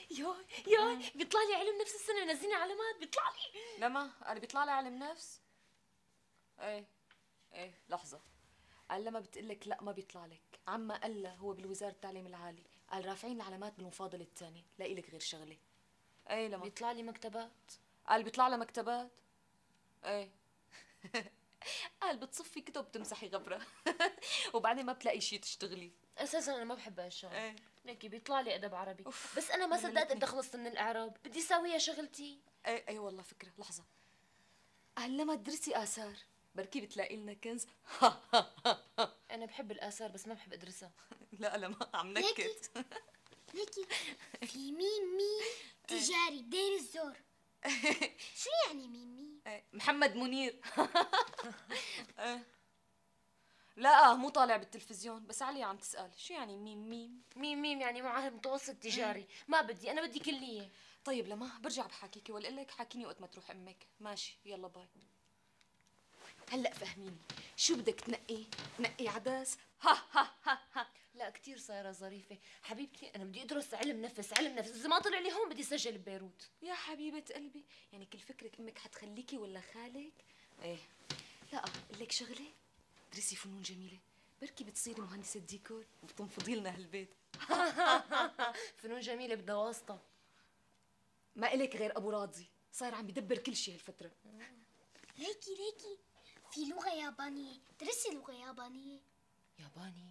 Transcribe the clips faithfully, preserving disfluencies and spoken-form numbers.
ياي ياي بيطلع لي علم نفس السنه منزلين علامات بيطلع لي. لما قال بيطلع لي علم نفس. ايه ايه لحظه، قال لما بتقلك لا ما بيطلع لك. عما قال له هو بالوزاره التعليم العالي، قال رافعين العلامات بالمفاضله الثانيه، لا إلك غير شغله. ايه لما بيطلع لي مكتبات. قال بيطلع له مكتبات. ايه قال بتصفي كتب بتمسحي غبره وبعدين ما بتلاقي شيء تشتغلي. اساسا انا ما بحب هالشغل. ايه ليكي بيطلع لي ادب عربي أوف. بس انا ما صدقت مللتني. بدي خلصت من الاعراب، بدي ساويها شغلتي. ايه ايه والله فكره. لحظه، قال لما تدرسي اثار بركي بتلاقي لنا كنز. انا بحب الاثار بس ما بحب ادرسها. لا لا ما عم نكت. ليكي في ميم ميم تجاري دير الزور. شو يعني ميم ميم؟ إيه، محمد منير. إيه. لا مو طالع بالتلفزيون بس علي عم تسأل شو يعني ميم ميم. ميم ميم يعني معهد متوسط تجاري. ما بدي، انا بدي كليه. طيب لما برجع بحاكيكي ولا لك حاكيني وقت ما تروح امك. ماشي يلا باي. هلا فهميني شو بدك تنقي؟ نقي عدس. ها ها ها ها. لا كثير صايره ظريفه حبيبتي، انا بدي ادرس علم نفس. علم نفس اذا ما طلع لي هون بدي اسجل ببيروت. يا حبيبة قلبي، يعني كل فكرك امك حتخليكي ولا خالك؟ ايه لا اقول لك شغله، درسي فنون جميله بركي بتصيري مهندسه ديكور وبتنفضي لنا هالبيت. فنون جميله بدها واسطه. ما إلك غير ابو راضي صاير عم بدبر كل شيء هالفتره. ليكي ليكي في لغة يابانية، درسي لغة يابانية. ياباني؟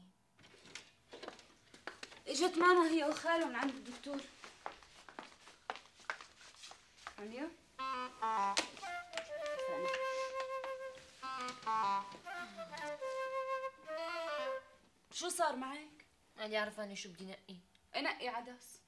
اجت ماما هي وخاله من عند الدكتور. عليا شو صار معك؟ انا عرفاني شو بدي نقي. انقي عدس.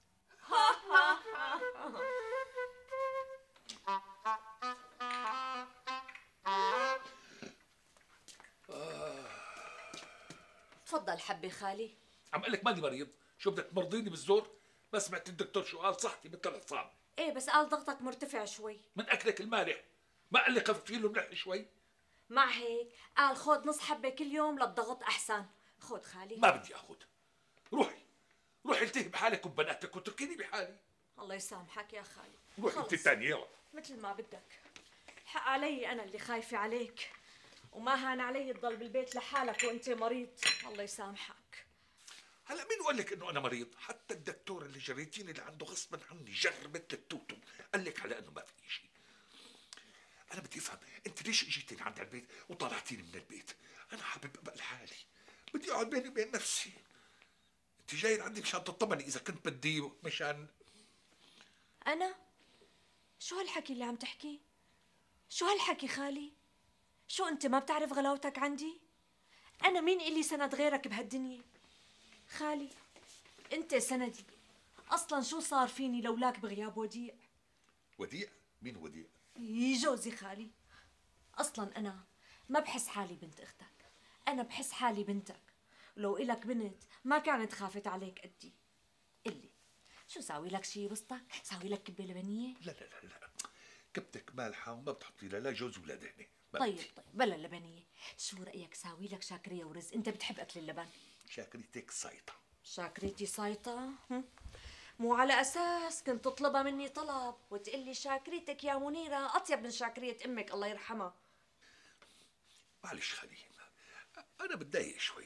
تفضل حبي خالي. عم اقول لك ماني مريض، شو بدك تمرضيني بالزور؟ ما سمعت الدكتور شو قال؟ صحتي مثل الحصان. ايه بس قال ضغطك مرتفع شوي. من اكلك المالح، ما قال لي خففي له ملح شوي؟ مع هيك قال خود نص حبة كل يوم للضغط أحسن. خود خالي. ما بدي اخذ. روحي روحي التهي بحالك وببناتك وتركيني بحالي. الله يسامحك يا خالي. روحي انت الثانية يلا. مثل ما بدك. الحق علي أنا اللي خايفة عليك، وما هان علي تضل بالبيت لحالك وأنت مريض. الله يسامحك. هلا مين قال لك انه انا مريض؟ حتى الدكتور اللي جريتيني اللي عنده غصبا عني جر مثل التوتو قال لك على انه ما في شيء. انا بدي افهم انت ليش اجيتي لعند البيت وطلعتيني من البيت؟ انا حابب ابقى لحالي، بدي اقعد بيني وبين نفسي. انت جاي لعندي مشان تطمني اذا كنت بدي مشان أنا؟ شو هالحكي اللي عم تحكيه؟ شو هالحكي خالي؟ شو أنت ما بتعرف غلاوتك عندي؟ أنا مين إلي سند غيرك بهالدنيا؟ خالي أنت سندي. أصلا شو صار فيني لولاك بغياب وديع؟ وديع؟ مين وديع؟ يي جوزي خالي. أصلا أنا ما بحس حالي بنت أختك، أنا بحس حالي بنتك. ولو إلك بنت ما كانت خافت عليك قدي. قلي شو ساوي لك شي بسطك؟ ساوي لك كبة لبنية؟ لا لا لا لا كبتك مالحة وما بتحطي لها لا جوز ولا دهنة. طيب طيب بلا اللبنية. شو رأيك ساوي لك شاكرية ورز؟ أنت بتحب أكل اللبن. شاكريتك سايطة. شاكريتي سايطة؟ مو على أساس كنت تطلبها مني طلب وتقلي شاكريتك يا منيرة أطيب من شاكرية أمك الله يرحمها. معلش خلي أنا بتضايق شوي.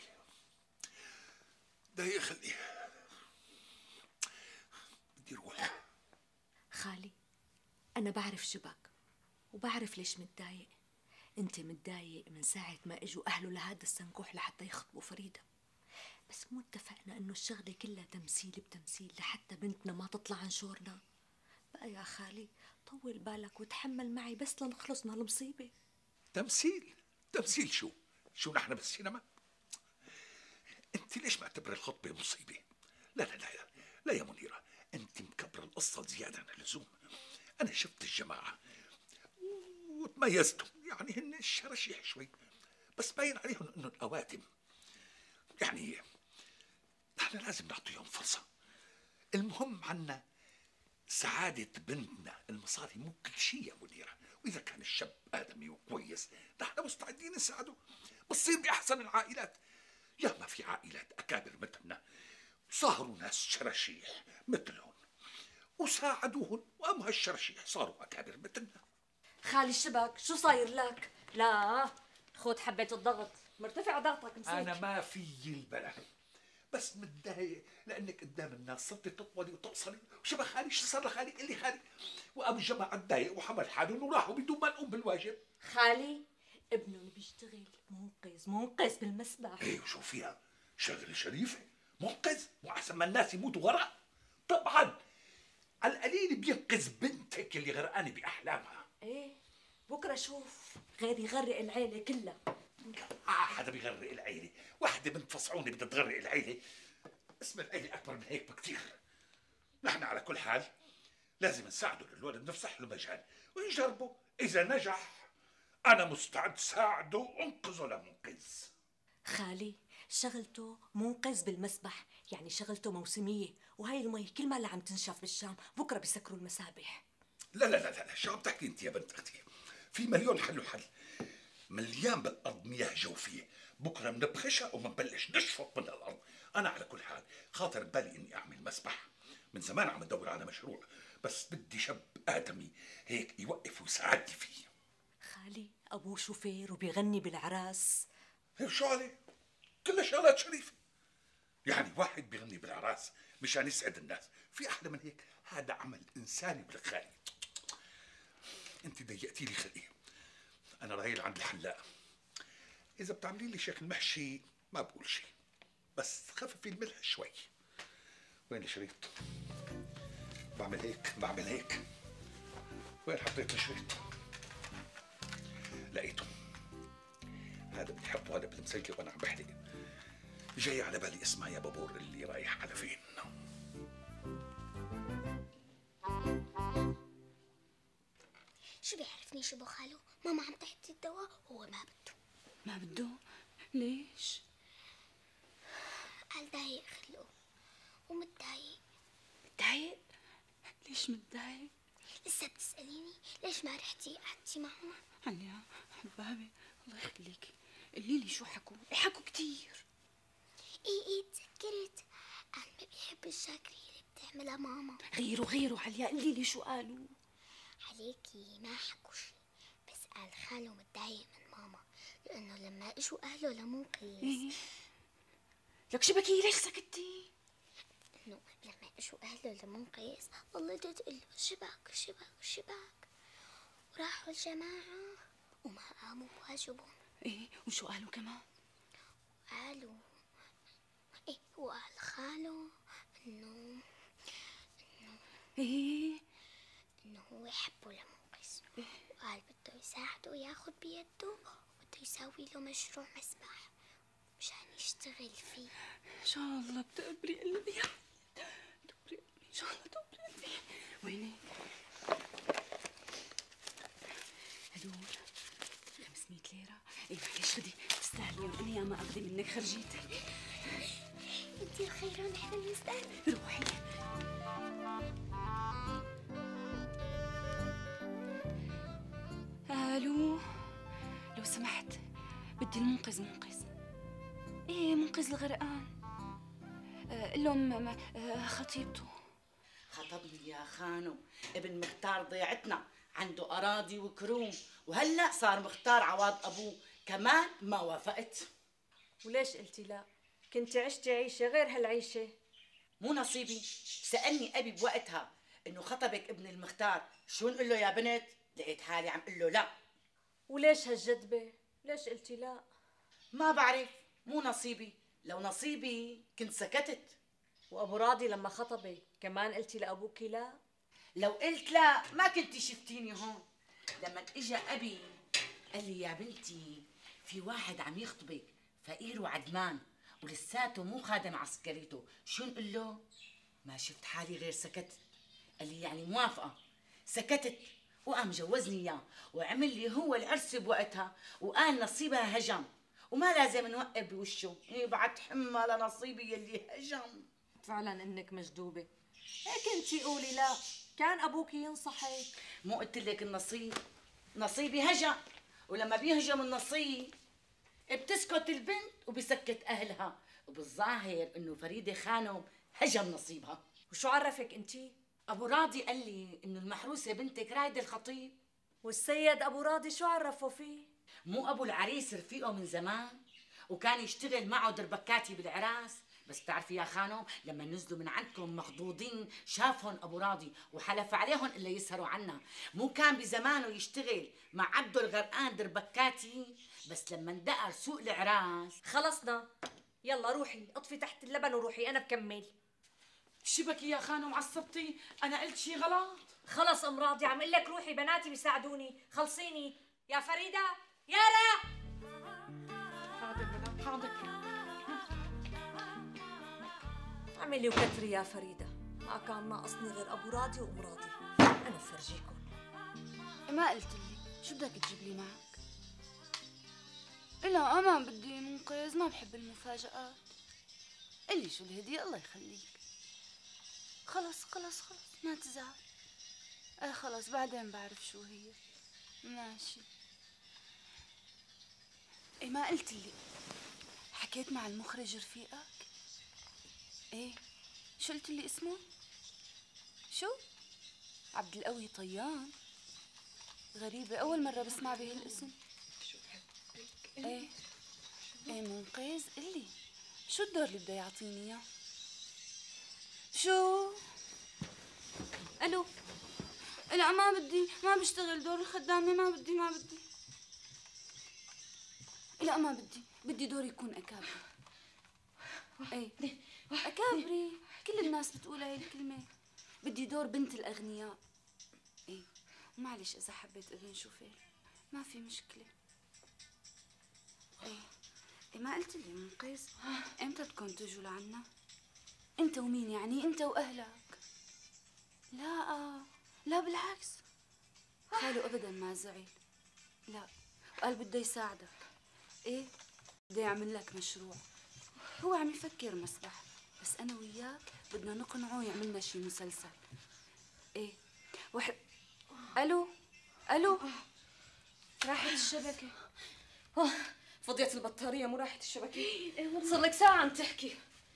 ضايق خلي بدي روح. خالي أنا بعرف شبك وبعرف ليش متضايق. أنت متضايق من ساعة ما إجوا أهله لهذا السنكوح لحتى يخطبوا فريدة، بس مو اتفقنا إنه الشغلة كلها تمثيل بتمثيل لحتى بنتنا ما تطلع عن شورنا؟ بقى يا خالي طول بالك وتحمل معي بس لنخلص من هالمصيبة. تمثيل؟ تمثيل شو؟ شو نحن بالسينما؟ أنت ليش معتبرة الخطبة مصيبة؟ لا لا لا لا يا منيرة، أنت مكبرة القصة زيادة عن اللزوم. أنا شفت الجماعة وتميزتهم، يعني هن الشرشيح شوي بس باين عليهم إنه الأواتم. يعني نحن لازم نعطيهم فرصة. المهم عنا سعادة بنتنا، المصاري مو كل شيء يا منيرة، وإذا كان الشاب آدمي وكويس نحن مستعدين نساعده. بتصير بأحسن العائلات. يا ما في عائلات أكابر مثلنا صاروا ناس شرشيح مثلهم وساعدوهن وقاموا هالشرشيح صاروا أكابر مثلنا. خالي الشبك شو صاير لك؟ لا خد حبة الضغط، مرتفع ضغطك مسيك. أنا ما في البلا، بس متضايق لأنك قدام الناس صرتي تطولي وتقصري. وشبه خالي شو صار لخالي؟ قل لي خالي. وأبو الجماعة تضايق وحمل حالهم وراحوا بدون ما نقوم بالواجب. خالي ابنهم بيشتغل منقذ منقذ بالمسبح. ايه وشو فيها؟ شغلة شريفة، منقذ وأحسن ما الناس يموتوا غرق. طبعا على القليل بينقذ بنتك اللي غرقانة بأحلامها. ايه بكره شوف غير يغرق العيلة كلها. آه حدا بيغرق العيلة؟ واحدة بنت فصعونة بدها تغرق العيلة؟ اسم العيلة أكبر من هيك بكتير. نحن على كل حال لازم نساعده للولد، نفسح له مجال ونجربه. إذا نجح أنا مستعد ساعده وأنقذه لمنقذ. خالي شغلته منقذ بالمسبح، يعني شغلته موسمية، وهي المي كل ما اللي عم تنشف بالشام بكره بيسكروا المسابح. لا لا لا لا شو عم تحكي انت يا بنت اختي؟ في مليون حل وحل، مليان بالارض مياه جوفيه، بكره بنبخشها وبنبلش نشفط من الارض. انا على كل حال خاطر ببالي اني اعمل مسبح، من زمان عم ادور على مشروع، بس بدي شاب ادمي هيك يوقف ويساعدني فيه. خالي ابوه شوفير وبيغني بالعراس. هيك شو عليه؟ كلها شغلات شريفه. يعني واحد بيغني بالعراس مشان يسعد الناس، في احلى من هيك؟ هذا عمل انساني بالخالي. انت ضيقتي لي خلقي، انا رايل عند الحلاق. اذا بتعملي لي شكل محشي ما بقول شيء، بس خففي الملح شوي. وين الشريط؟ بعمل هيك بعمل هيك. وين حطيت الشريط؟ لقيته. هذا بدي احطه هذا بالمسجله وانا عم بحلق. جاي على بالي اسمها يا بابور اللي رايح على فين. شو بيعرفني شو بخاله؟ ماما عم تحكي الدواء وهو ما بده. ما بده؟ ليش؟ قال ضايق خلقه ومتضايق. متضايق؟ ليش متضايق؟ لسه بتسأليني ليش ما رحتي قعدتي معهم؟ عليا حبابي الله يخليكي، قولي لي شو حكوا؟ حكوا كتير. ايه ايه تذكرت، قال ما بيحب الشاكرية اللي بتعملها ماما. غيروا غيروا عليا، قولي لي شو قالوا؟ عليكي ما حكوا شي، بس قال خاله متضايق من ماما لانه لما اجوا اهله لمنقذ. إيه؟ لك شبكي ليش سكتي؟ انه لما اجوا اهله لمنقذ ولدت تقول له شبك شبك شبك، وراحوا الجماعة وما قاموا بواجبهم. ايه وشو قالوا كمان؟ قالوا ايه، وقال خاله انه انه ايه انه هو يحبه لمنقذ، وقال بده يساعده وياخد بيده وبده يسوي له مشروع مسبح مشان يشتغل فيه. ان شاء الله بتقبري قلبي يا تقبري قلبي ان شاء الله تقبري قلبي. وينك؟ هدول خمسمية ليرة. ايه معلش خدي تستاهلي، انا يا ما اخذي منك خرجيتي. انت الخير ونحن بنستاهل. روحي. الو لو سمحت بدي المنقذ منقذ. ايه منقذ الغرقان. آه لهم آه خطيبته. خطبني يا خانو ابن مختار ضيعتنا، عنده اراضي وكروم، وهلا صار مختار عواض ابوه كمان ما وافقت. وليش قلتي لا؟ كنتي عشتي عيشة غير هالعيشة. مو نصيبي، سألني ابي بوقتها انه خطبك ابن المختار، شو نقول له يا بنت؟ لقيت حالي عم قل له لا. وليش هالجدبة؟ ليش قلتي لا؟ ما بعرف، مو نصيبي، لو نصيبي كنت سكتت. وابو راضي لما خطبك كمان قلتي لابوكي لا؟ لو قلت لا ما كنتي شفتيني هون. لما اجى ابي قال لي يا بنتي في واحد عم يخطبك فقير وعدمان ولساته مو خادم عسكريته، شو نقول له؟ ما شفت حالي غير سكتت. قال لي يعني موافقه. سكتت وقام جوزني اياه وعمل لي هو العرس بوقتها، وقال نصيبها هجم وما لازم نوقف بوشه. إيه بعد حمى لنصيبي يلي هجم. فعلا انك مجدوبة، هيك انتي قولي لا، كان ابوكي ينصحك. مو قلت لك النصيب؟ نصيبي هجم، ولما بيهجم النصيب بتسكت البنت وبسكت اهلها، وبالظاهر انه فريده خانم هجم نصيبها. وشو عرفك انتي؟ ابو راضي قال لي انه المحروسه بنتك رايده الخطيب. والسيد ابو راضي شو عرفوا فيه؟ مو ابو العريس رفيقه من زمان وكان يشتغل معه دربكاتي بالعراس، بس بتعرفي يا خانم لما نزلوا من عندكم مخضوضين شافهم ابو راضي وحلف عليهم الا يسهروا عنا. مو كان بزمانه يشتغل مع عبده الغرقان دربكاتي، بس لما اندقر سوق العراس. خلصنا، يلا روحي اطفي تحت اللبن وروحي انا بكمل. شبكي يا خانم عصبتي، انا قلت شي غلط؟ خلص ام راضي عم اقول لك روحي، بناتي بيساعدوني، خلصيني يا فريده. يارا حاضر مدام حاضر. اعملي وكتري يا فريده، ما كان ناقصني غير ابو راضي وام راضي. انا بفرجيكم. ما قلت لي شو بدك تجيب لي معك؟ لا ما بدي منقذ، ما بحب المفاجآت. قلي شو الهدية الله يخليك. خلص خلص خلص ما تزعل. ايه خلص بعدين بعرف شو هي. ماشي. ايه ما قلت لي حكيت مع المخرج رفيقك؟ ايه شو قلت لي اسمه؟ شو؟ عبد القوي طيان. غريبة أول مرة بسمع به الاسم. ايه ايه منقذ قلي شو الدور اللي بده يعطيني اياه؟ شو؟ الو. لا ما بدي، ما بشتغل دور الخدامة، ما بدي ما بدي. لا ما بدي، بدي دور يكون أكابري. ايه أكابري، كل الناس بتقول هاي الكلمة. بدي دور بنت الأغنياء. ايه معلش إذا حبيت ابن شوفير ما في مشكلة. ايه ايه ما قلت لي منقذ امتى بدكم تجوا لعنا؟ انت ومين يعني؟ انت واهلك؟ لا لا بالعكس، خالو ابدا ما زعل. لا قال بده يساعدك. ايه بده يعمل لك مشروع. هو عم يفكر مسرح، بس انا وياك بدنا نقنعه يعملنا شي مسلسل. ايه وح... الو الو. راحت الشبكه. فضيت البطارية مو راحت الشبكة. صار لك ساعة عم تحكي.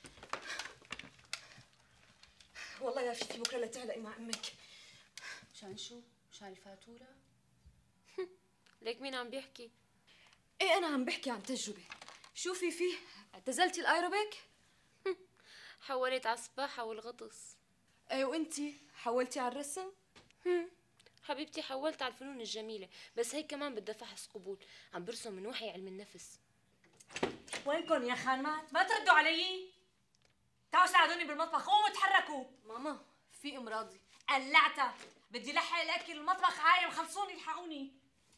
والله يا فتي بكرة لا تعلقي مع أمك. مشان شو؟ مشان الفاتورة؟ ليك مين عم بيحكي؟ ايه أنا عم بحكي عن تجربة. شوفي فيه اعتزلتي الأيروبيك؟ حولت على السباحة والغطس. ايه وانتي حولتي على الرسم؟ حبيبتي حولت على الفنون الجميلة، بس هيك كمان بدها فحص قبول، عم برسم من وحي علم النفس. وينكم يا خانمات؟ ما تردوا علي؟ تعالوا ساعدوني بالمطبخ، قوموا تحركوا. ماما في ام راضي. قلعتها، بدي لحق الاكل المطبخ عايم، خلصوني الحقوني.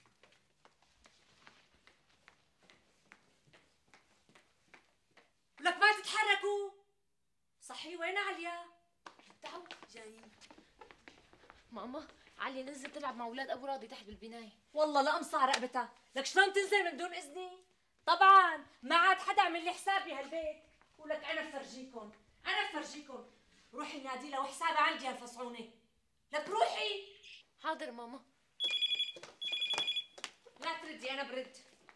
لك ما تتحركوا. صحي وين عليا؟ تعالوا جايين. ماما علي نزلت تلعب مع اولاد ابو راضي تحت بالبنايه. والله لا امصع رقبتها، لك شلون تنزل من دون اذني؟ طبعا ما عاد حدا عمل لي حساب بهالبيت. ولك انا بفرجيكم، انا بفرجيكم. روحي نادي لها وحسابها عندي هالفصعونه. لك روحي. حاضر ماما. لا تردي انا برد.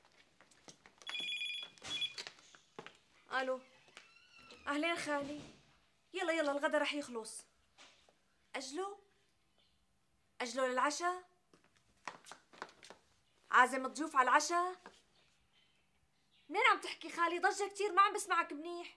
الو. اهلين خالي. يلا يلا الغدا رح يخلص. اجلو اجلو للعشاء. عازم الضيوف على العشاء. منين عم تحكي خالي؟ ضجة كتير ما عم بسمعك منيح.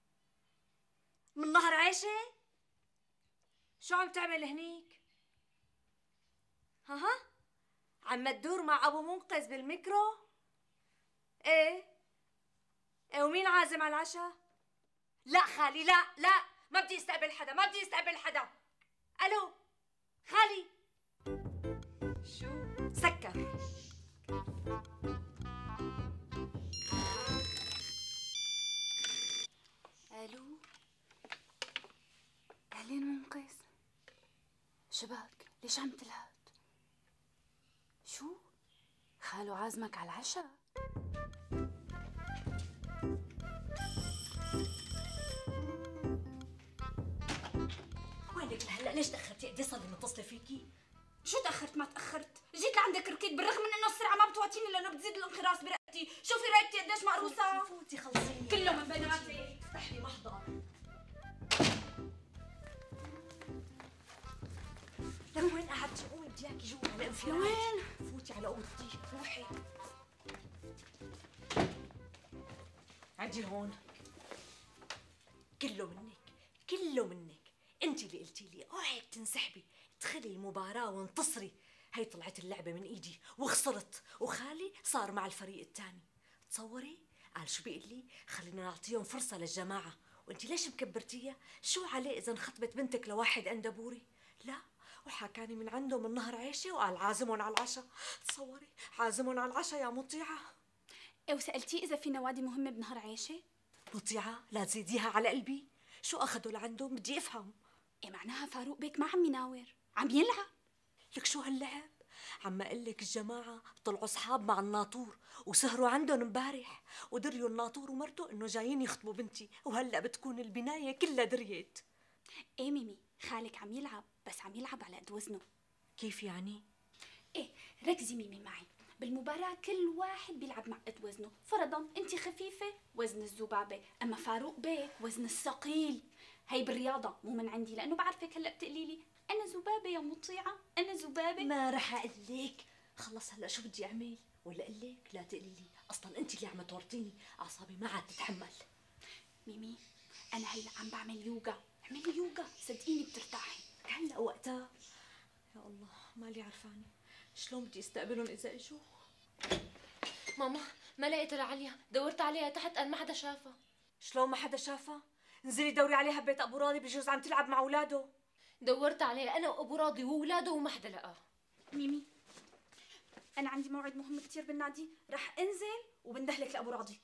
من نهر عيشة؟ شو عم تعمل هنيك؟ ها ها عم تدور مع ابو منقذ بالميكرو؟ ايه ايه ومين عازم على العشاء؟ لا خالي لا لا، ما بدي استقبل حدا، ما بدي استقبل حدا. الو خالي. شو؟ سكر. الو. اهلين منقذ. شباك ليش عم تلهد؟ شو؟ خالو عازمك على العشاء؟ وينك لهلا؟ ليش تاخرتي؟ قد ايه صار لي متصله فيكي؟ شو تأخرت؟ ما تأخرت، جيت لعندك ركض بالرغم من انه السرعة ما بتواتيني لانه بتزيد الانخراس برقبتي، شوفي رقبتي قديش مقروصة. فوتي خلصيني. كله من بناتي. افتح لي محضر. وين قعدتي؟ قومي بدي اياكي جوا على انفراد. لوين؟ فوتي على اوضتي، روحي. عندي هون. كله منك، كله منك. انت اللي قلتي لي اوعك تنسحبي، ادخلي المباراة وانتصري. هي طلعت اللعبة من ايدي وخسرت، وخالي صار مع الفريق الثاني. تصوري؟ قال شو بيقول لي؟ خلينا نعطيهم فرصة للجماعة. وانت ليش مكبرتيها؟ شو عليه اذا انخطبت بنتك لواحد اندبوري؟ لا، وحكاني من عنده من نهر عيشه وقال عازمهم على العشاء. تصوري، عازمهم على العشاء يا مطيعة. ايه وسألتيه إذا في نوادي مهمة بنهر عيشة؟ مطيعة لا تزيديها على قلبي. شو اخذوا لعندهم؟ بدي افهم. ايه معناها فاروق بيك ما عم يناور، عم يلعب. لك شو هاللعب؟ عم اقول لك الجماعة طلعوا اصحاب مع الناطور وسهروا عندهم امبارح، ودريوا الناطور ومرته انه جايين يخطبوا بنتي، وهلا بتكون البناية كلها دريت. ايه ميمي، خالك عم يلعب، بس عم يلعب على قد وزنه. كيف يعني؟ ايه ركزي ميمي معي، بالمباراة كل واحد بيلعب مع قد وزنه. فرضا انت خفيفة وزن الذبابة، اما فاروق بيك وزن الثقيل. هي بالرياضة مو من عندي، لانه بعرفك هلا بتقولي لي انا ذبابة يا مطيعة، انا ذبابة. ما رح اقول لك. خلص هلا شو بدي اعمل؟ ولا اقول لك لا تقولي لي؟ اصلا انت اللي عم تورطيني، اعصابي ما عاد تتحمل. ميمي انا هلا عم بعمل يوغا، اعملي يوغا صدقيني بترتاحي. هلا وقتها. يا الله مالي عرفاني شلون بدي استقبلهم اذا اجوا. ماما ما لقيت لعليا، دورت عليها تحت قال ما حدا شافها. شلون ما حدا شافها؟ انزلي دوري عليها ببيت ابو راضي، بجوز عم تلعب مع اولاده. دورت عليها انا وابو راضي واولاده وما حدا لقاها. ميمي انا عندي موعد مهم كتير بالنادي، رح انزل وبندهلك لابو راضي.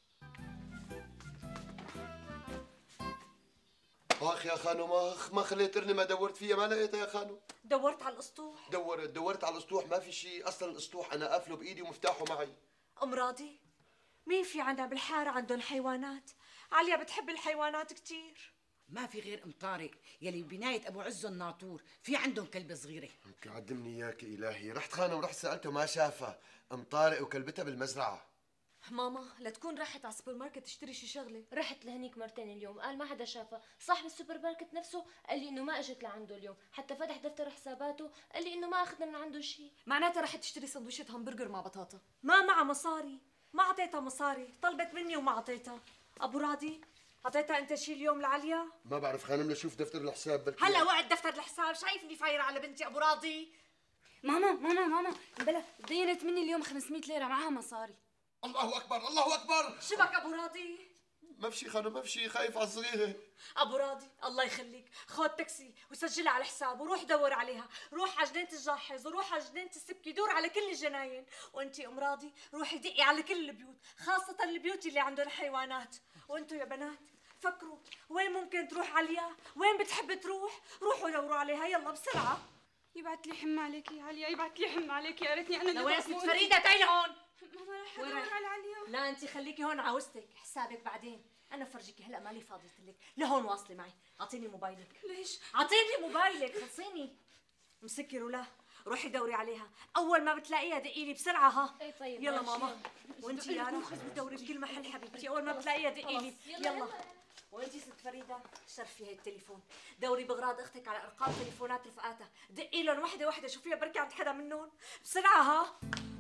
اخ يا خانو، ما ما خليت ارني ما دورت فيها، ما لقيتها يا خانو. دورت على الاسطوح. دورت دورت على الاسطوح، ما في شيء اصلا. الاسطوح انا قافله بايدي ومفتاحه معي. ام راضي، مين في عنا بالحاره عندهم حيوانات؟ عليا بتحب الحيوانات كتير. ما في غير ام طارق يلي ببنايه ابو عزو الناطور، في عندهم كلبه صغيره. قدمني اياك الهي. رحت خانه ورحت سالته ما شافها. ام طارق وكلبتها بالمزرعه. ماما لا تكون راحت على السوبر ماركت تشتري شي شغله. رحت لهنيك مرتين اليوم قال ما حدا شافها. صاحب السوبر ماركت نفسه قال لي انه ما اجت لعنده اليوم، حتى فتح دفتر حساباته قال لي انه ما اخذ من عنده شيء. معناتها رحت تشتري سندويشة همبرجر مع بطاطا. ما معها مصاري، ما اعطيتها مصاري، طلبت مني وما اعطيتها. ابو راضي اعطيتها انت شيء اليوم لعليا؟ ما بعرف خانم، لشوف دفتر الحساب بلكي. هلا وقت دفتر الحساب، شايفني فايره على بنتي ابو راضي؟ ماما ماما ماما بلا دينت مني اليوم خمسمية ليرة، معها مصاري. الله اكبر الله اكبر. شبك ابو راضي؟ ما في شيء خانم، ما في شيء، خايف على الصغيره. ابو راضي الله يخليك، خذ تاكسي وسجلها على حساب وروح دور عليها، روح على جنينه الجاحظ وروح على جنينه السبكي، دور على كل الجناين. وانتي ام راضي روحي دقي على كل البيوت، خاصه البيوت اللي عندهم حيوانات. وانتوا يا بنات فكروا وين ممكن تروح عليا، وين بتحب تروح، روحوا دوروا عليها يلا بسرعه. يبعت لي حم عليك يا عليا، يبعت لي حم عليك، يا ريتني انا اللي لوين بقف ست فريده؟ تعي لهون. ماما رح وين ادور رايحة؟ على عليا. لا انت خليكي هون، عاوزتك حسابك بعدين. انا فرجيكي هلا، مالي فاضيه لك. لهون واصلي معي، اعطيني موبايلك. ليش؟ اعطيني موبايلك، خلصيني. مسكي رولا، روحي دوري عليها، اول ما بتلاقيها دقي لي بسرعه. ها اي طيب يلا ماشي. ماما. وانت يارا دوري بكل محل حبيبتي، اول ما بتلاقيها دقي لي. يلا, يلا. وانت ست فريده شرفي هي التليفون، دوري باغراض اختك على ارقام تليفونات رفقاتها، دقي لهم وحده وحده شوفيها بركي عند حدا منهم بسرعه. ها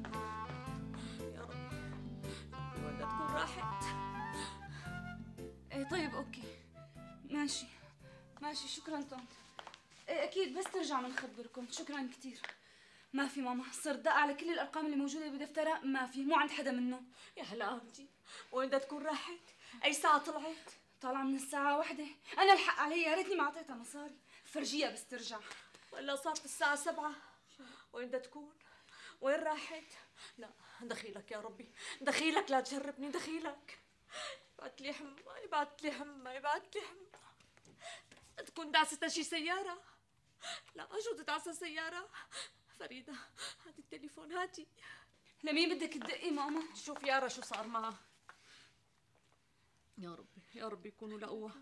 يا رب وين تكون راحت. ايه طيب اوكي ماشي ماشي، شكرا طنط. ايه اكيد بس ترجع بنخبركم، شكرا كثير. ما في ماما، صرت دق على كل الارقام اللي موجوده بدفترها، ما في، مو عند حدا منهم. يا هلا انتي وين بدها تكون راحت؟ اي ساعه طلعت؟ طالعه من الساعه واحدة. انا الحق علي، يا ريتني ما اعطيتها مصاري. فرجيها بس ترجع. ولا صارت الساعه سبعة. وين بدها تكون؟ وين راحت؟ لا دخيلك يا ربي، دخيلك لا تجربني، دخيلك. يبعت لي حمى، يبعت لي حمى، يبعت لي حمى. تكون دعستها شي سيارة؟ لا شو تدعسها سيارة؟ فريدة هاتي التليفون، هاتي. لمين بدك تدقي ماما؟ شوف يارا شو صار معها. يا ربي يا ربي يكونوا لقوها.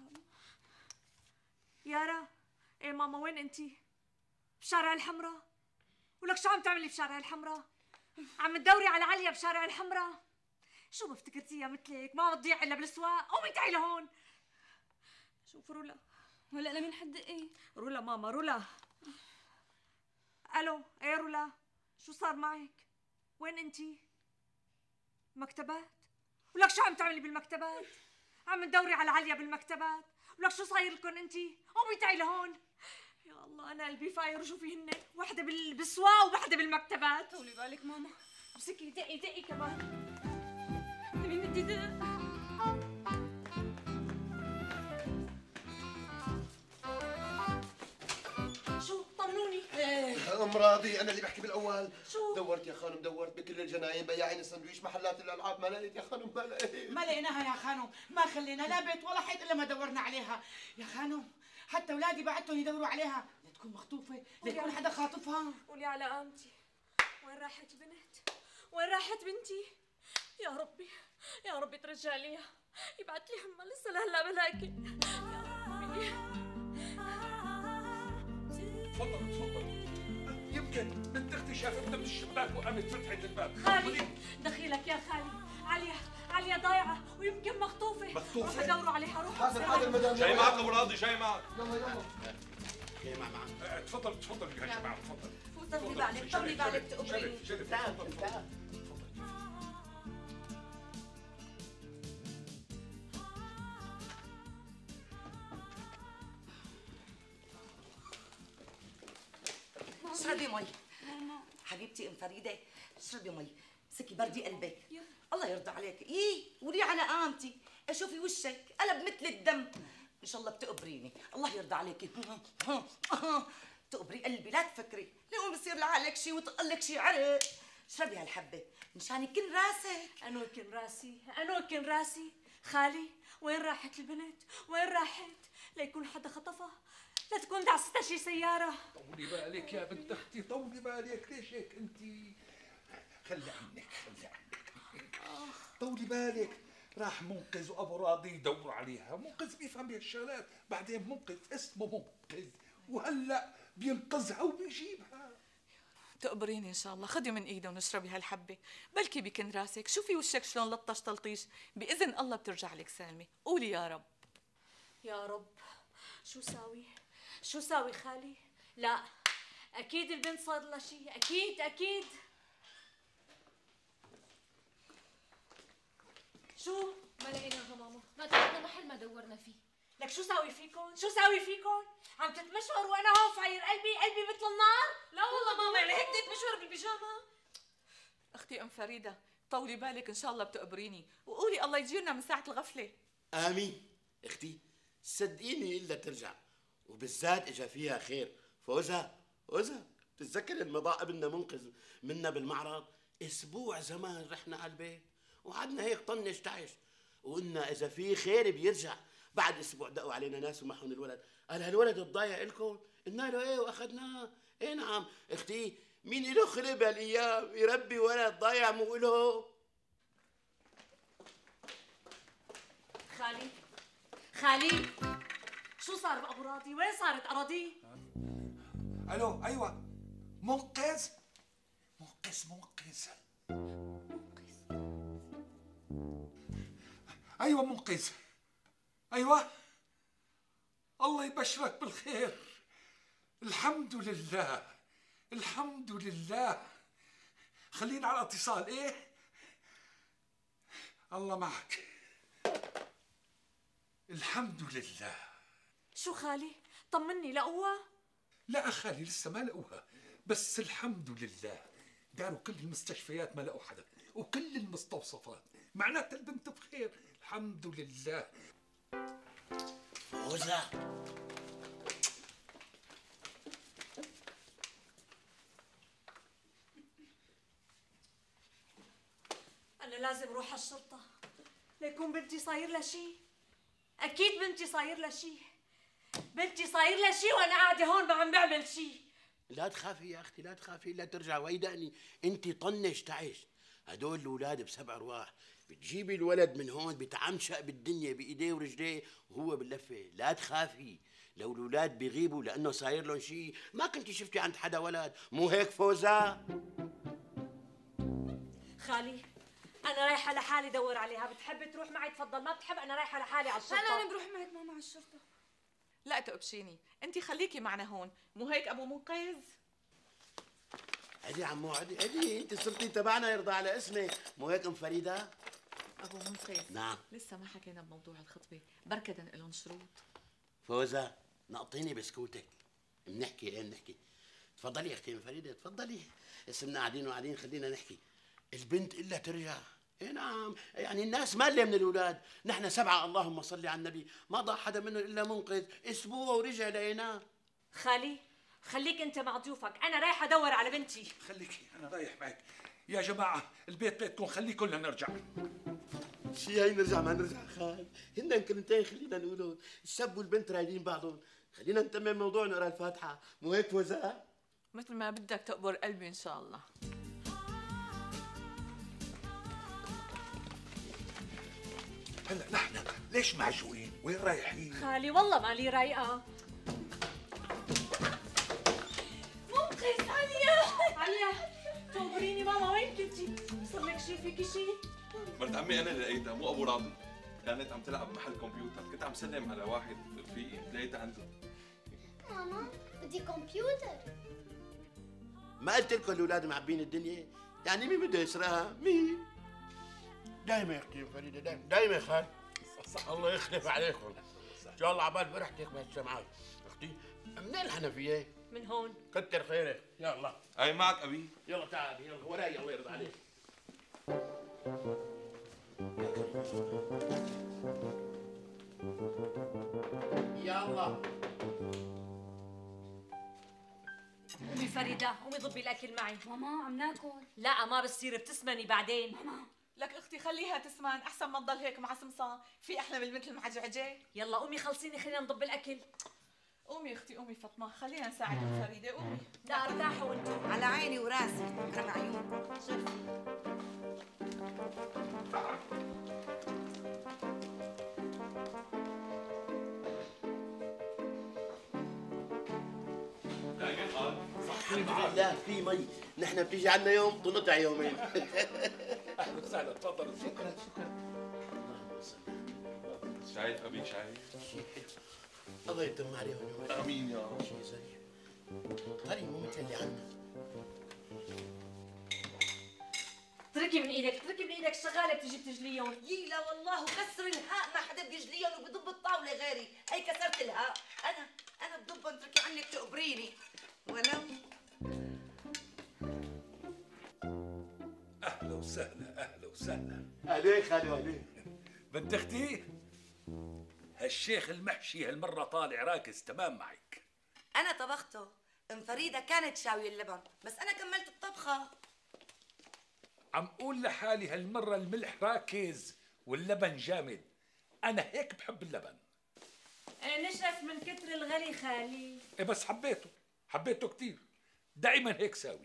يارا ايه ماما وين انتي؟ بشارع الحمراء؟ ولك شو عم تعملي بشارع الحمراء؟ عم تدوري على عليا بشارع الحمراء؟ شو ما افتكرتيها مثلك ما بتضيع الا بالاسواق؟ قومي تعي لهون. شوف رولا. ولا لمين حدقي؟ رولا ماما رولا. الو ايه رولا، شو صار معك؟ وين انتي؟ مكتبات؟ ولك شو عم تعملي بالمكتبات؟ عم تدوري على عليا بالمكتبات؟ ولك شو صاير لكم انتي؟ قومي تعي لهون. يا الله انا قلبي فاير وشو فيهن، وحده بالسواق ووحده بالمكتبات. طولي بالك ماما. امسكي دقي دقي كمان. لمين بدي دق؟ شو طمنوني. ام راضي انا اللي بحكي بالاول. شو؟ دورت يا خانم، دورت بكل الجناين، بياعين السندويش، محلات الالعاب، ما لقيت يا خانم، ما لقيت. ما لقيناها يا خانم، ما خلينا لا بيت ولا حيط الا ما دورنا عليها يا خانم. حتى اولادي بعتهم يدوروا عليها، لا تكون مخطوفه، لا يكون حدا خاطفها. قولي على قامتي، وين راحت بنت؟ وين راحت بنتي؟ يا ربي يا ربي ترجع ليها، يبعت لي حمى لسه لهلا بلاقي. يا ربي. تفضل تفضل. يمكن بنت اختي شافتنا من الشباك وقامت فتحت الباب. خالي دخيلك يا خالي، عليا عليا ضايعه ويمكن مخطوفه. مخطوفة؟ روح دوروا عليها، روح. حاضر حاضر مدام. جاي معك ابو راضي، جاي معك. يلا يلا. جاي مع معك. آه، تفضل تفضل يا جماعه تفضل. طولي بالك طولي بالك تقبريني. شرف شرف تفضل تفضل. اشربي مي حبيبتي ام فريده، اشربي مي، سكي بردي قلبك. الله يرضى عليك. ايه ولي على قامتي، اشوفي وشك قلب مثل الدم. ان شاء الله بتقبريني، الله يرضى عليكي. تقبري قلبي، لا تفكري اليوم بصير لعقلك شيء وتقلك شيء عرق. اشربي هالحبه مشان يكن راسك. انوكن راسي انوكن راسي. خالي وين راحت البنت؟ وين راحت؟ ليكون حدا خطفها، لا تكون دعستها شي سياره. طولي بالك يا بنت اختي، طولي بالك، ليش هيك انت؟ خلي عنك خلي عنك. طولي بالك، راح منقذ وابو راضي يدوروا عليها، منقذ بيفهم بهالشغلات، بعدين منقذ اسمه منقذ وهلا بينقذها وبيجيبها. تقبريني ان شاء الله، خدي من ايده ونشربي هالحبه، بلكي بكن راسك، شوفي وشك شلون لطش تلطيش، باذن الله بترجع لك سالمه، قولي يا رب. يا رب. شو ساوي؟ شو ساوي خالي؟ لا اكيد البنت صار لها شيء، اكيد اكيد. شو؟ ما لقيناها ماما، ما طلعنا محل ما دورنا فيه. لك شو ساوي فيكم؟ شو ساوي فيكم؟ عم تتمشور وانا هون فاير قلبي، قلبي مثل النار. لا والله ماما، يعني هيك تتمشور بالبيجامه؟ اختي ام فريده، طولي بالك ان شاء الله بتقبريني، وقولي الله يجيرنا من ساعه الغفله. امين اختي، صدقيني الا ترجع، وبالذات اجا فيها خير. فوزها فوزها بتتذكر لما ضاع ابننا منقذ منا بالمعرض؟ اسبوع زمان رحنا على البيت وقعدنا هيك طنش تعش، وقلنا اذا في خير بيرجع. بعد اسبوع دقوا علينا ناس ومعهم الولد، قال هالولد الضايع لكم؟ قلنا له ايه واخذناه. ايه نعم اختي، مين له خلق بهالايام يربي ولد ضايع مو له؟ خالي خالي شو صار بأبو راضي؟ وين صارت أراضيه؟ الو ايوه، منقذ منقذ منقذ ايوه منقذ، ايوه الله يبشرك بالخير. الحمد لله الحمد لله، خلينا على اتصال. ايه الله معك، الحمد لله. شو خالي؟ طمني لقوها؟ لا خالي لسه ما لقوها، بس الحمد لله داروا كل المستشفيات ما لقوا حدا، وكل المستوصفات، معناتها البنت بخير الحمد لله. فوزها أنا لازم أروح على الشرطة، ليكون بنتي صاير لها شيء. أكيد بنتي صاير لها شيء، بنتي صاير لها شيء وأنا قاعدة هون ما عم بعمل شيء. لا تخافي يا اختي، لا تخافي الا ترجع ويدقني، انت طنش تعيش. هدول الاولاد بسبع ارواح، بتجيبي الولد من هون بتعمشق بالدنيا بايديه ورجليه وهو باللفه. لا تخافي، لو الاولاد بيغيبوا لانه صاير لهم شيء ما كنتي شفتي عند حدا ولد، مو هيك فوزا؟ خالي أنا رايحة لحالي دور عليها، بتحب تروح معي تفضل، ما بتحب أنا رايحة لحالي على الشرطة. انا بروح معك ماما على الشرطه. لا تقبشيني، انت خليكي معنا هون، مو هيك ابو منقذ؟ عدي عمو عدي عدي، انت صرتي تبعنا يرضى على اسمك، مو هيك ام فريده؟ ابو منقذ، نعم لسه ما حكينا بموضوع الخطبه، بركة لهم شروط. فوزة نقطيني بسكوتك، بنحكي ايه بنحكي. تفضلي يا اختي ام فريده تفضلي، اسمنا قاعدين وقاعدين خلينا نحكي. البنت الا ترجع. اي نعم، يعني الناس ماليه من الاولاد، نحن سبعه اللهم صل على النبي، ما ضاع حدا منهم الا منقذ، اسبوع ورجع لقيناه. خالي خليك انت مع ضيوفك، انا رايحه ادور على بنتي. خليكي انا رايح معك. يا جماعه البيت بيتكم، خليه كلنا نرجع. شي هي نرجع ما نرجع خال، هن كلمتين خلينا نقولهم، الشاب والبنت رايدين بعضهم، خلينا نتمم موضوع نقرا الفاتحه، مو هيك فوزة؟ مثل ما بدك تقبر قلبي ان شاء الله. هلا نحن ليش معجوقين؟ وين رايحين؟ خالي والله مالي رايقه. منقذ عليا عليا، تخبريني ماما وين كنتي؟ صار لك شيء فيكي شيء؟ مرت عمي انا اللي لقيتها مو ابو راضي، كانت عم تلعب بمحل كمبيوتر، كنت عم سلم على واحد رفيقي لقيتها عنده. ماما بدي كمبيوتر. ما قلت لكم الاولاد معبين الدنيا؟ يعني مين بده يسرقها؟ مين؟ دايما يا اختي فريده دايما دايما يا خال. الله يخلف عليكم. ان شاء الله عبال فرحتك بهالجمعات. اختي منين الحنفيه؟ من هون. كتر خيرك، يلا. اي معك ابي؟ يلا تعال يلا وراي الله يرضى عليك. يلا. قومي فريده، قومي ضبي الاكل معي. ماما عم ناكل. لا ما بصير، بتسمني بعدين. ماما لك اختي خليها تسمن احسن ما تضل هيك مع سمسان، في احلى من البنت المعجعجه. يلا قومي خلصيني، خلينا نضب الاكل. قومي اختي قومي فاطمه، خلينا نساعد ام فريده، قومي. لا ارتاحوا انتم. على عيني وراسي، ربع عيون. الحمد لله في مي، نحن بتيجي عنا يوم تنقطع يومين. اهلا وسهلا تفضلوا. شكرا شكرا. شايف ابي شايف؟ شيء حلو. الله يتم عليهم. امين يا رب. شيء زي طري مو مثل اللي عنا. اتركي من ايدك، اتركي من ايدك، الشغاله بتيجي بتجليهم. يي لا والله، وكسر الهاء ما حدا بيجليهم وبضب الطاوله غيري، هي كسرت الهاء، انا انا بضبهم اتركي عنك تقبريني. ولو اهلا وسهلا اهلا وسهلا. عليك خالي عليك. بنت اختي هالشيخ المحشي هالمره طالع راكز تمام معك. انا طبخته، ام فريده كانت شاويه اللبن، بس انا كملت الطبخه. عم قول لحالي هالمره الملح راكز واللبن جامد، انا هيك بحب اللبن. نشف من كتر الغلي خالي. إيه بس حبيته حبيته كتير، دائما هيك ساوي.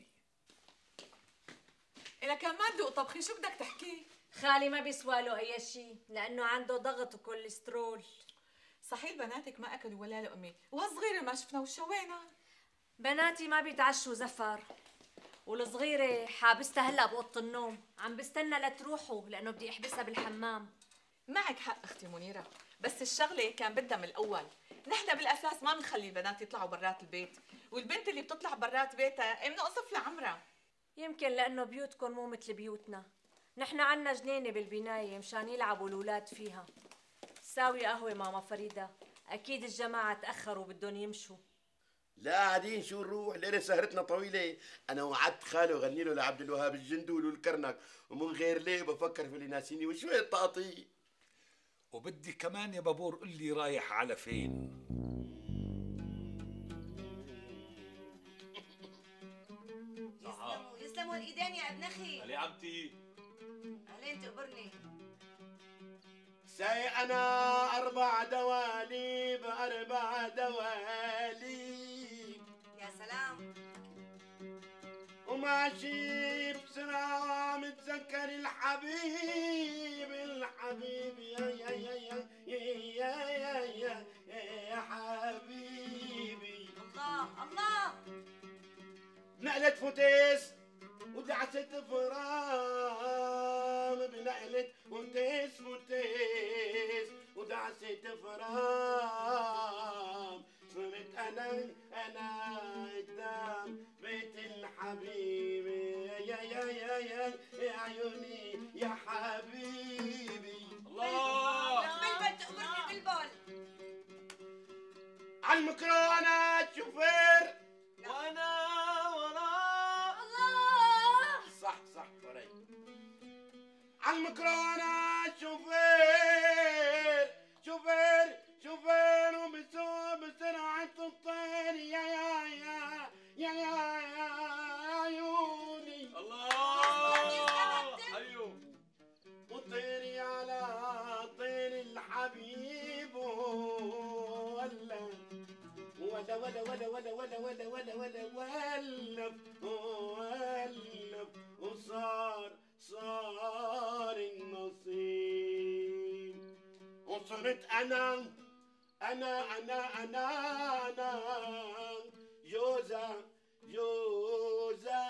إلا كان ما تذوق طبخي شو بدك تحكي؟ خالي ما بيسوى له اي شيء لانه عنده ضغط وكوليسترول. صحيح بناتك ما اكلوا ولا لقمه، وهالصغيره ما شفنا وشوينا. بناتي ما بيتعشوا زفر، والصغيره حابستها هلا بأوضة النوم، عم بستنى لتروحوا لانه بدي احبسها بالحمام. معك حق اختي منيره، بس الشغله كان بدها من الاول، نحن بالاساس ما بنخلي البنات يطلعوا برات البيت، والبنت اللي بتطلع برات بيتها بنقصف لعمرها. يمكن لانه بيوتكم مو مثل بيوتنا، نحن عنا جنينه بالبنايه مشان يلعبوا الاولاد فيها. ساوي قهوه ماما فريده، اكيد الجماعه تاخروا بدهم يمشوا. لا قاعدين شو نروح، ليله سهرتنا طويله، انا وعدت خاله غني له لعبد الوهاب الجندول والكرنك، ومن غير ليه بفكر في اللي ناسيني وشويه تقطيع. وبدي كمان يا بابور قل لي رايح على فين؟ يسلموا يسلموا الايدين يا ابن اخي. علي عمتي. علين تقبرني. ساي انا اربع دواليب اربع دواليب. يا سلام. وماشي بسرعة متذكر الحبيب الحبيب يا يا يا يا يا يا يا يا حبيبي. الله الله. بنقلة فتيس ودعسة فرام، بنقلة فتيس فتيس ودعسة فرام، صرت انا انا قدام بيت الحبيب يا يا يا يا يا عيوني يا حبيبي. الله بالبل تأمرني بالبول. عالمكرونة الشوفير وانا وراه. الله. صح صح وراي. عالمكرونة الشوفير شوفير شوفير وبسوق بسرعة الطير يا يا يا يا يا يا عيوني. الله حيو. وطيري على طير الحبيب ولا ولا ولا ولا ولا ولا ولا ولا ولا ولف ولف وصار صار النصيب. وصرت انا انا انا انا انا جوزة جوزة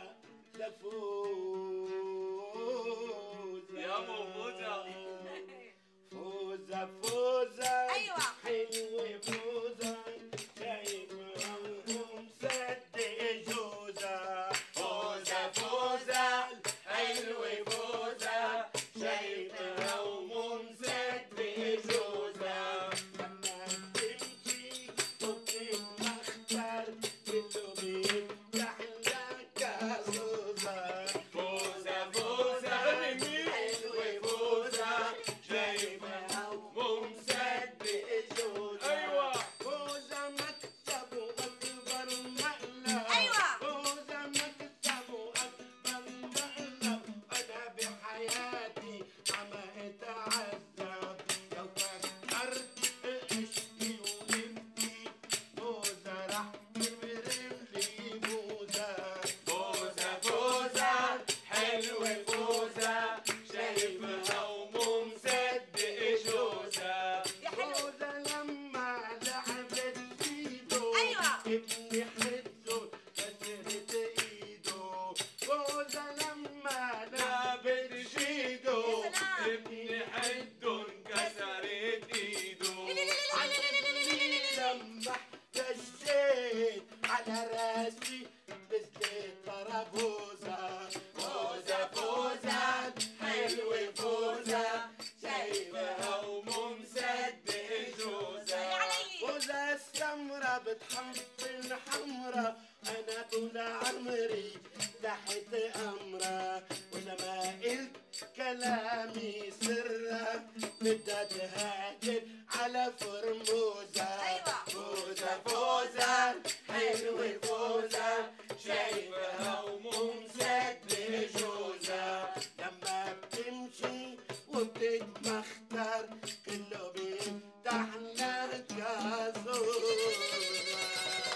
لفوزة يا مو فوزة. فوزة فوزة أيوة. حلوة فوزة شايفة ومصدق جوزة. فوزة فوزة حلوة فوزة شايفة ومصدق جوزة. لما بتمشي وبتتمختر كله بيفتح لك زوزة. فوزة فوزة حلوة فوزة شايفة ومصدق جوزة. ايوه. فوزة مكتب وأكبر مقلب. أيوة. فوزة مكتب وأكبر مقلب. أنا بحياتي عم أتعذب لو فكرت أشكي ونبكي. فوزة رح تبرم لي فوزة. فوزة فوزة حلوة فوزة شايفها ومصدق جوزة. فوزة لما لعبت بيدو أيوة. ابني حده كسرت ايده. فوزة لما لعبت جيدو يا سلام. ابني حده انكسرت ايده. لما دشيت على راسي نزلت طرابوزة. فوزة فوزة حلوة فوزة شايفها ومصدق جوزة. فوزة السمرة بتحب الحمرة. أنا طول عمري تحت أمرة. ولما قلت كلامي سرة بدها تهاجر على فرموزة. أيوة. فوزة فوزة حلوة فوزة شايفها ومصدق جوزة. لما بتمشي وبتتمختر كله بيفتح لك زوزة.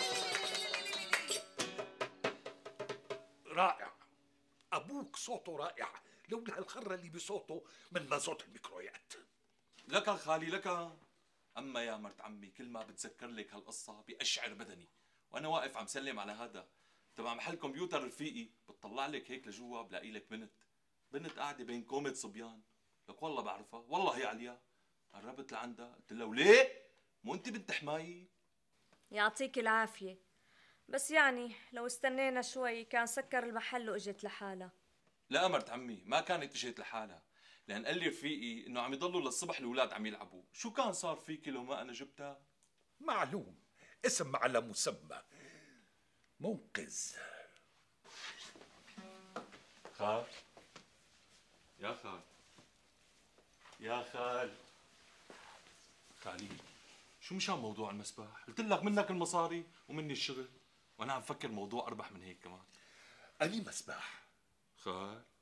رائع. ابوك صوته رائع، لولا الخرة اللي بصوته من مازوت الميكرويات. لك خالي لك. اما يا مرت عمي كل ما بتذكر لك هالقصه بأشعر بدني وانا واقف عم سلم على هذا تبع محل كمبيوتر رفيقي. بتطلع لك هيك لجوا بلاقي لك بنت بنت قاعده بين كومة صبيان. لك والله بعرفها، والله هي عليا. قربت لعندها قلت لها وليه؟ مو انت بنت حماي؟ يعطيك العافيه، بس يعني لو استنينا شوي كان سكر المحل واجت لحالها. لا مرت عمي ما كانت اجت لحالها، لان قال لي رفيقي انه عم يضلوا للصبح الاولاد عم يلعبوا. شو كان صار فيكي لو ما انا جبتها؟ معلوم، اسم على مسمى، منقذ. خال يا خال يا خال خالي، شو مشان موضوع المسبح؟ قلت لك منك المصاري ومني الشغل، وانا عم فكر موضوع اربح من هيك كمان. أني مسبح خال